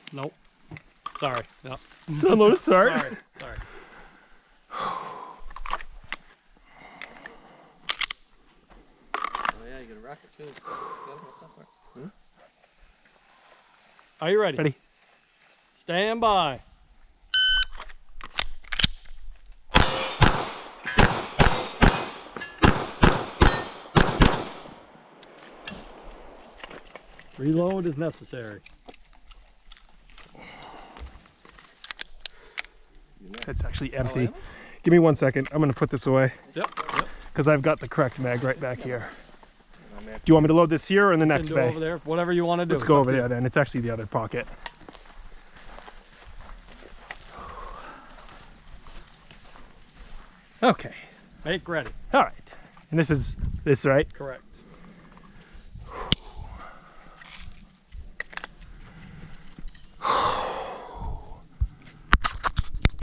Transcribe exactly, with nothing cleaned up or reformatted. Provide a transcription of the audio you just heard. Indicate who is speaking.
Speaker 1: Nope. Sorry. No.
Speaker 2: Still unloaded? Sorry.
Speaker 1: Sorry. Sorry.
Speaker 3: Oh yeah, you got a rocket too. Hmm?
Speaker 1: Are you ready?
Speaker 2: Ready.
Speaker 1: Stand by. Reload is necessary.
Speaker 2: It's actually empty.
Speaker 3: Oh, yeah?
Speaker 2: Give me one second. I'm going to put this away
Speaker 1: Yep. Yep.
Speaker 2: because I've got the correct mag right back here. Do you want me to load this here or in the next
Speaker 1: Can do
Speaker 2: bay?
Speaker 1: over there. Whatever you want to do.
Speaker 2: Let's
Speaker 1: It's
Speaker 2: go
Speaker 1: up
Speaker 2: over
Speaker 1: to you.
Speaker 2: there then. It's actually the other pocket. Okay.
Speaker 1: Make ready.
Speaker 2: All right. And this is this, right?
Speaker 1: Correct.